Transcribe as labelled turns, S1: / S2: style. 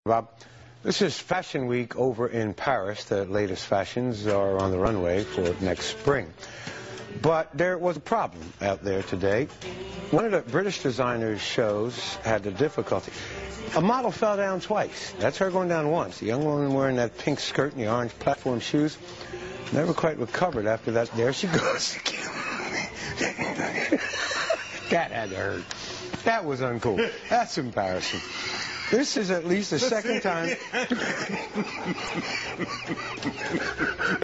S1: Bob, this is Fashion Week over in Paris. The latest fashions are on the runway for next spring. But there was a problem out there today. One of the British designers' shows had a difficulty. A model fell down twice. That's her going down once. The young woman wearing that pink skirt and the orange platform shoes never quite recovered after that. There she goes again. That had to hurt. That was uncool. That's embarrassing. This is at least the second time.